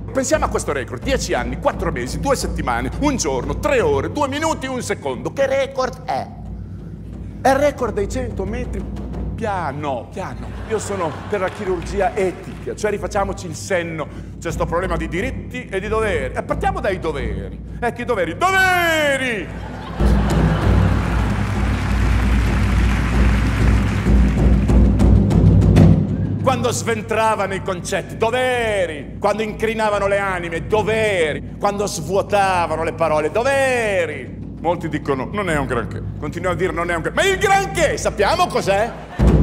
Pensiamo a questo record: 10 anni, 4 mesi, 2 settimane, 1 giorno, 3 ore, 2 minuti, 1 secondo. Che record è? È il record dei 100 metri piano. Io sono per la chirurgia etica, cioè rifacciamoci il senno. C'è sto problema di diritti e di doveri. E partiamo dai doveri. Ecco i doveri. Doveri! Quando sventravano i concetti, doveri. Quando incrinavano le anime, doveri. Quando svuotavano le parole, doveri. Molti dicono, non è un granché. Continuo a dire, non è un granché. Ma il granché, sappiamo cos'è?